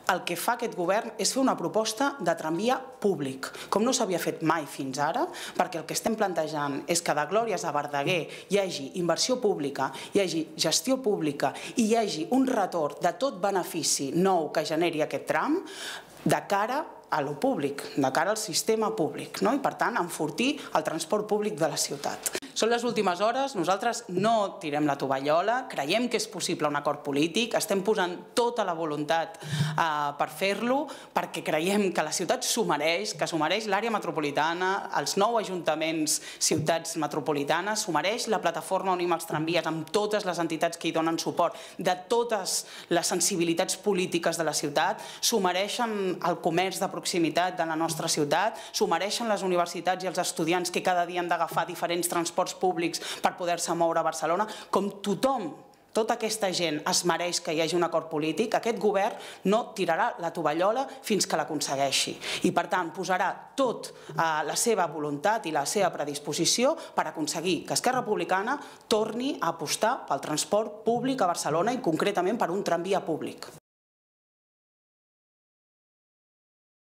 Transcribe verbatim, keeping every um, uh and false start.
el que fa aquest govern és fer una proposta de tramvia públic, com no s'havia fet mai fins ara, perquè el que estem plantejant és que de Glòries a Verdaguer hi hagi inversió pública, hi hagi gestió pública i hi hagi un retorn de tot benefici nou que generi aquest tram de cara a lo públic, de cara al sistema públic, i per tant enfortir el transport públic de la ciutat. Són les últimes hores, nosaltres no tirem la tovallola, creiem que és possible un acord polític, estem posant tota la voluntat per fer-lo, perquè creiem que la ciutat s'ho mereix, que s'ho mereix l'àrea metropolitana, els nou ajuntaments, ciutats metropolitanes, s'ho mereix la plataforma Unim els tramvies amb totes les entitats que hi donen suport, de totes les sensibilitats polítiques de la ciutat, s'ho mereixen el comerç de proximitat de la nostra ciutat, s'ho mereixen les universitats i els estudiants que cada dia han d'agafar diferents transports públics per poder-se moure a Barcelona, com tothom, tota aquesta gent es mereix que hi hagi un acord polític, aquest govern no tirarà la tovallola fins que l'aconsegueixi. I per tant posarà tot la seva voluntat i la seva predisposició per aconseguir que Esquerra Republicana torni a apostar pel transport públic a Barcelona i concretament per un tramvia públic.